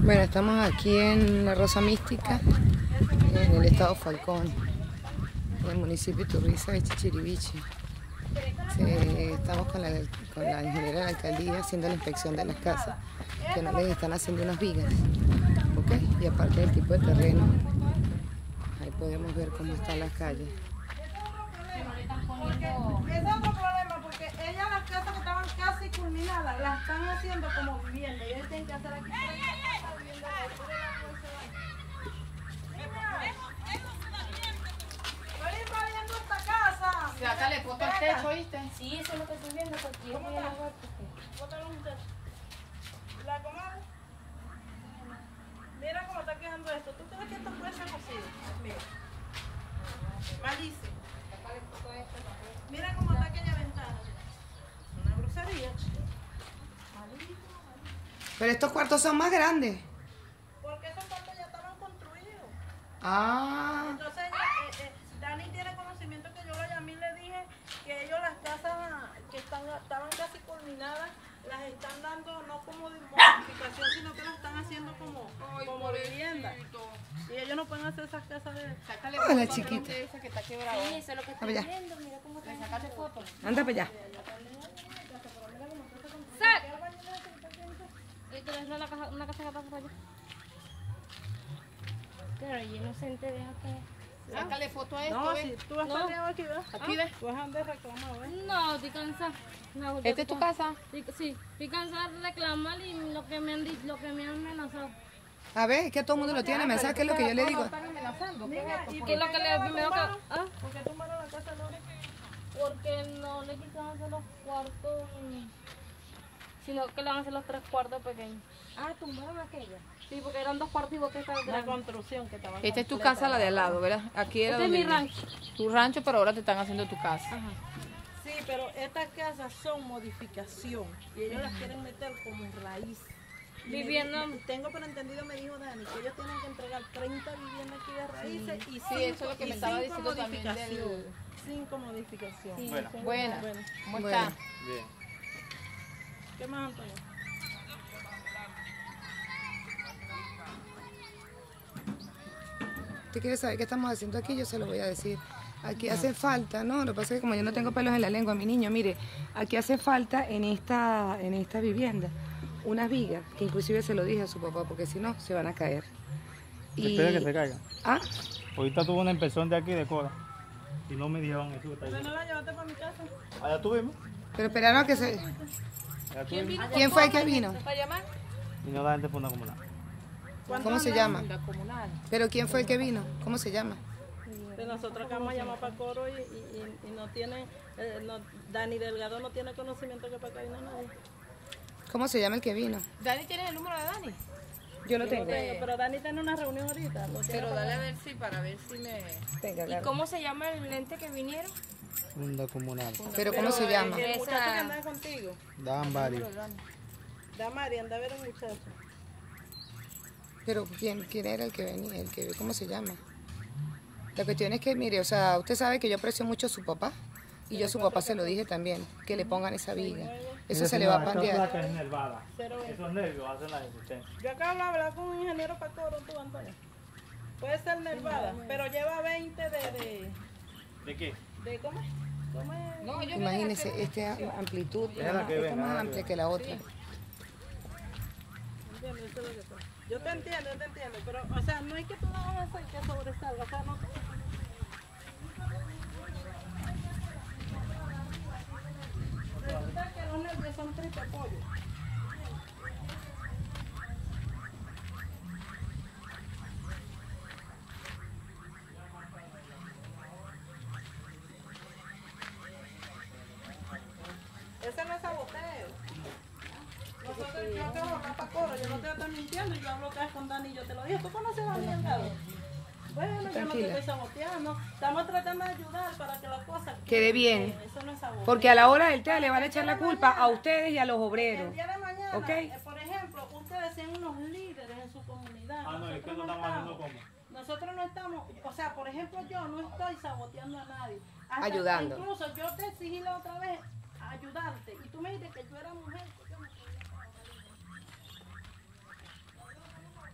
Bueno, estamos aquí en la Rosa Mística, en el estado Falcón, en el municipio de Turriza de Chichiriviche. Estamos con la ingeniera de la alcaldía haciendo la inspección de las casas, que no les están haciendo unas vigas, ¿ok? Y aparte del tipo de terreno, ahí podemos ver cómo están las calles. Es otro problema, porque ellas las casas que estaban casi culminadas las están haciendo como vivienda y ellos tienen que hacer aquí estoy invadiendo esta casa. Sácale foto al techo, ¿oíste? Sí, eso es lo que estoy viendo, porque yo voy a lavar. Bótalo un techo. La comadre. Mira cómo está quedando esto. ¿Tú crees que esto puede ser posible? Mira. Malísimo. Mira cómo está aquella ventana. Una grosería. Malísimo. Pero estos cuartos son más grandes. Porque esos cuartos ya estaban construidos. Ah, Entonces, Dani tiene conocimiento que yo la llamé y le dije que ellos las casas que estaban casi culminadas las están dando no como de modificación, sino que las están haciendo como vivienda. Y ellos no pueden hacer esas casas de... Sácale Hola, foto al chiquita. tronco ese que está quebrado. Sí, eso es lo que estoy Vamos allá. viendo. Mira cómo está. Sácate foto. anda para allá. Y tú ves una casa que está por allá. Pero yo inocente, deja que... Sácale foto a esto, No, ¿ves? si tú vas No. peleado aquí, ¿ves? Aquí, ¿ves? Tú vas a andar reclamado, ¿ves? No, estoy cansada. No, ¿Esta es tu casa? Sí, estoy cansada de reclamar y lo que me han dicho, lo que me han amenazado. A ver, es que todo el mundo lo tiene, mensaje que es lo que yo le digo. ¿Están amenazando? ¿Qué es Mira, esto? ¿y ¿Qué es lo que le primero que... ¿Ah? ¿Por qué tumbaron la casa de Lore? Porque no le quitaron hacer los cuartos, sino que le van a hacer los 3 cuartos pequeños. Ah, tumbaron aquella. Sí, porque eran 2 cuartos y vos que estás La grande. construcción que estaba. Esta es tu casa, la de al lado, ¿verdad? Aquí era Este es donde mi vivías. rancho. Tu rancho, pero ahora te están haciendo tu casa. Ajá. Sí, pero estas casas son modificación y ellos las quieren meter como raíz. Y Vivienda. tengo por entendido, me dijo Dani, que ellos tienen que entregar 30 viviendas aquí de raíces y Sí, eso es lo que me estaba diciendo también modificación. del... 5 modificaciones. Sí, Buena. sí. Buena. Bueno, ¿Cómo Bueno. está? Bien. ¿qué más, Antonio? ¿Usted quiere saber qué estamos haciendo aquí? Yo se lo voy a decir. Aquí hace falta, ¿no? Lo que pasa es que como yo no tengo pelos en la lengua, mi niño, mire, aquí hace falta en esta vivienda unas vigas, que inclusive se lo dije a su papá, porque si no, se van a caer. Espera que se caiga. Ah, Ahorita tuve una inspección de aquí de Cora y no me dijeron eso que está ¿Pero ahí. no la llevaste para mi casa? Allá tuvimos. pero esperaron a que se... Allá tuvimos. ¿Quién fue el que vino? ¿Para llamar? Y no la gente fue una comunal. ¿Cómo se llama? La comunal. ¿Pero quién fue el que vino? ¿Cómo se llama? Pues nosotros acá vamos a llamar para Coro y no tiene, Dani Delgado no tiene conocimiento que para acá vino nadie. ¿Cómo se llama el que vino? ¿Dani tienes el número de Dani? Yo lo tengo. Pero Dani tiene una reunión ahorita. lo tiene Pero para- dale a ver si, para ver si me... Tenga, ¿Y claro. cómo se llama el lente que vinieron? Una comunal. ¿Pero cómo se llama? El muchacho que andaba contigo, Daban varios. Damari, anda a ver el muchacho. Pero ¿quién era el que venía? ¿Cómo se llama? La cuestión es que, mire, o sea, usted sabe que yo aprecio mucho a su papá. Y yo a su papá se lo dije también, que le pongan esa viga. Eso se le va a pandear. Es nervada. 020. Esos nervios hacen la resistencia. Yo acabo de hablar con un ingeniero para Coro, tú, Antonio. Puede ser nervada, pero lleva 20 ¿De qué? de ¿cómo es? ¿Cómo es? No, yo Imagínese, esta amplitud, Déjala que esta venga, más déjala amplia que que la otra. ¿Entiendes? Eso es lo que pasa. Yo te entiendo, pero, o sea, no hay que tú no vas a hacer que sobresalga, o sea, no. Resulta que los nervios son triple pollo. Ese no es saboteo. Nosotros, yo te voy a hablar para Coro, yo no te estoy mintiendo, yo hablo acá con Dani, yo te lo dije. ¿Tú conoces a Dani Delgado? Bueno, yo no te Tranquila. estoy saboteando. Estamos tratando de ayudar para que la cosa Quede bien. Eso no es saboteo. Porque a la hora del té le van a echar la culpa a ustedes y a los obreros. El día de mañana, ¿Ok? por ejemplo, ustedes sean unos líderes en su comunidad. Ah, no, es que no Nosotros estamos haciendo como. Nosotros no estamos, o sea, por ejemplo, yo no estoy saboteando a nadie. Ayudando. Incluso yo te exigí la otra vez ayudarte y tú me dijiste que yo era mujer. que yo no podía trabajar.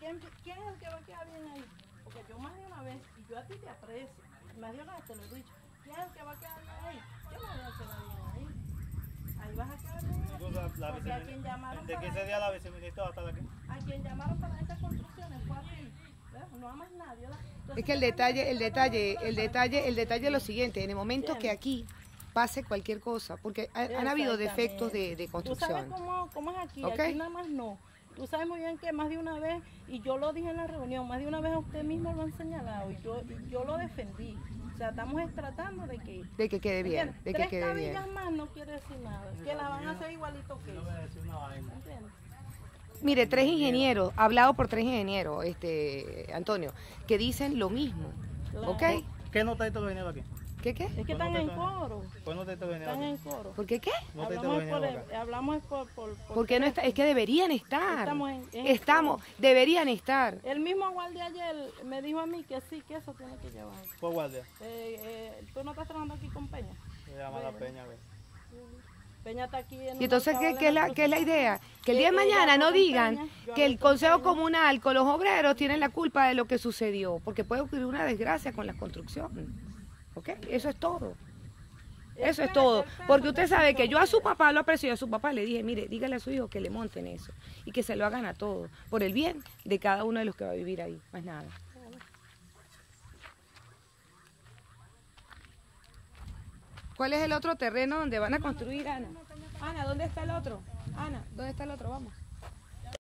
¿quién es el que va a quedar bien ahí? Porque yo más de una vez, y yo a ti te aprecio, más de una vez te lo he dicho, ¿quién es el que va a quedar bien ahí? Yo no voy a quedar bien ahí. Ahí vas a quedar bien ahí. Porque a quien llamaron ¿De 15 días la viceministra va a estar aquí? a quien llamaron para estas construcciones fue a ti. ¿Ves? No a más nadie. ¿verdad? Entonces, Es que el detalle es lo siguiente, en el momento que aquí pase cualquier cosa, porque han habido defectos de tú sabes construcción. cómo es aquí, ¿Ok? aquí nada más no. Tú sabes muy bien que más de una vez, y yo lo dije en la reunión, más de una vez a usted mismo lo han señalado, y yo lo defendí. O sea, estamos tratando de que... De que quede bien, de que Tres quede bien. tablillas más no quiere decir nada, que la van a hacer igualito que Yo eso. voy a decir una vaina. ¿Entiendes? Mire, 3 ingenieros, hablado por 3 ingenieros, Antonio, que dicen lo mismo, Claro. ¿ok? ¿Qué no está intervenido aquí? ¿Qué qué? Es que están en coro, ¿Pues no está intervenido están aquí? en coro. ¿Por qué qué? No está Hablamos intervenido acá. hablamos ¿Por qué no está? Es que deberían estar. Estamos Deberían estar. El mismo guardia ayer me dijo a mí que sí, que eso tiene que llevar. Por guardia. ¿Tú no estás trabajando aquí con Peña? Se llama la Peña, güey. Peña está aquí en Y entonces, una ¿qué es la idea? Que el día de mañana no digan que el Consejo Comunal con los obreros tienen la culpa de lo que sucedió, porque puede ocurrir una desgracia con la construcción. ¿Ok? Eso es todo. Eso es todo. Porque usted sabe que yo a su papá lo aprecio y a su papá le dije, mire, dígale a su hijo que le monten eso y que se lo hagan a todos, por el bien de cada uno de los que va a vivir ahí, más nada. ¿Cuál es el otro terreno donde van a construir, Ana? Ana, ¿dónde está el otro? Ana, ¿dónde está el otro? Vamos.